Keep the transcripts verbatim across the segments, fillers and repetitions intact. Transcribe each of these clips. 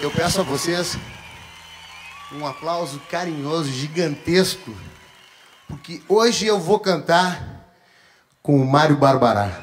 Eu peço a vocês um aplauso carinhoso, gigantesco, porque hoje eu vou cantar com o Mário Barbará.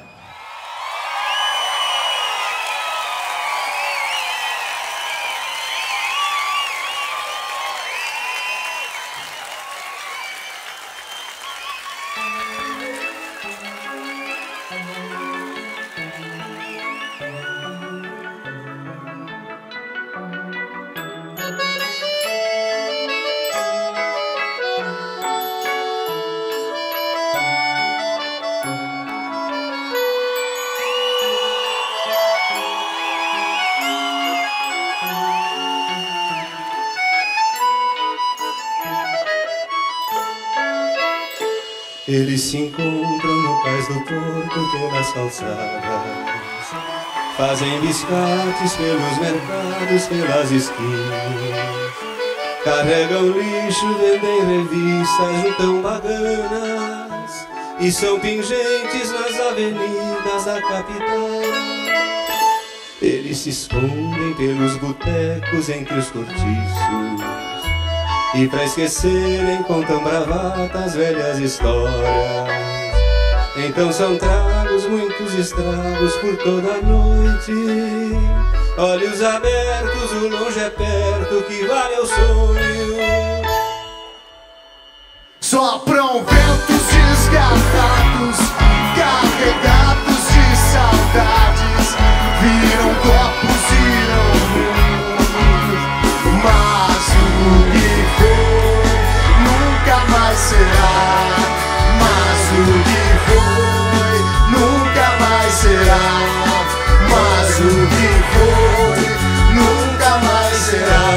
Eles se encontram no cais do porto pelas calçadas, fazem biscates pelos mercados, pelas esquinas, carregam lixo, vendem revistas, juntam baganas e são pingentes nas avenidas da capital. Eles se escondem pelos botecos entre os cortiços e pra esquecerem contam bravatas, velhas histórias. Então são tragos, muitos estragos por toda a noite. Olhos abertos, o longe é perto, que vale é o sonho. Sopram ventos desgarrados, carregados de saudades, viram copos, viram mundo, mas o que será, mas o que foi nunca mais será, mas o que foi nunca mais será.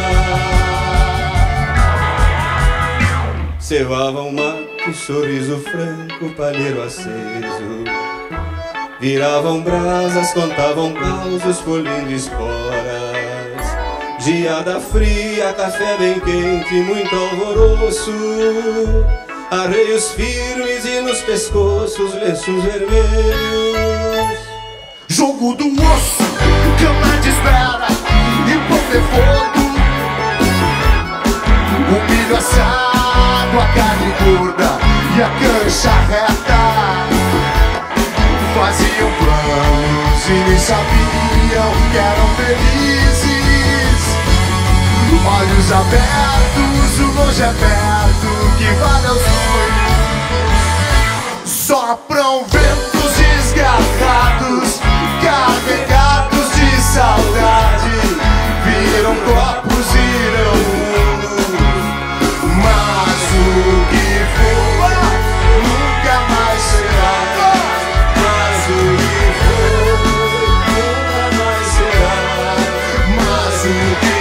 Cevavam mate, sorriso franco, palheiro aceso, viravam brasas, contavam causos, polindo esporas. Geada fria, café bem quente, muito alvoroço, arreios firmes e nos pescoços lenços vermelhos. Jogo do osso, cama de espera e pão de fogo, o milho assado, a carne gorda e a cancha reta. Faziam planos e nem sabiam que eram felizes. Olhos abertos, o longe é perto, que vale é o sonho. Sopram ventos desgarrados, carregados de saudade, viram copos, viram mundo, mas o que foi nunca mais será. Mas o que foi nunca mais será. Mas o que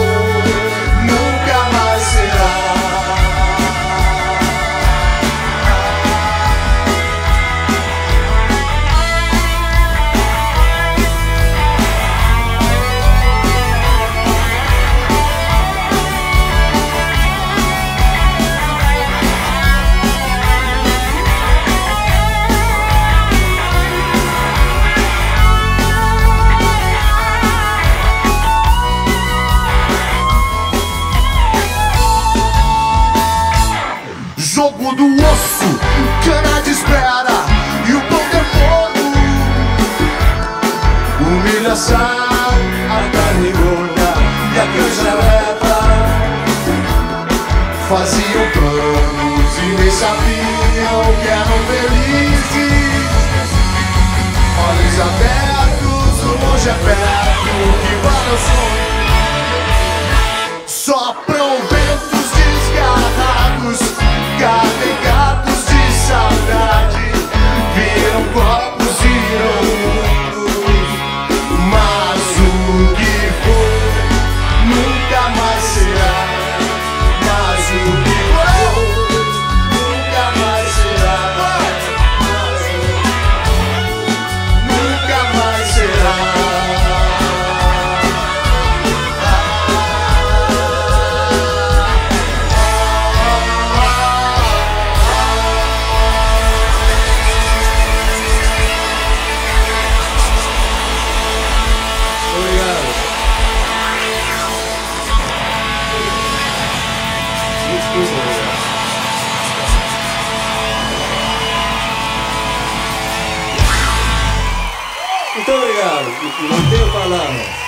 jogo do osso, cana de espera e o pão de fogo, o milho assado, a carne gorda e a cancha reta. Faziam planos e nem sabiam que eram felizes. Olhos abertos, o longe é perto, que vale o sonho. Sopram ventos desgarrados, carregados de saudade, viram copos, viram mundo, mas o que foi nunca mais será. Mas o que foi nunca mais será. Mas nunca mais será. Muito obrigado. Não tenho palavras.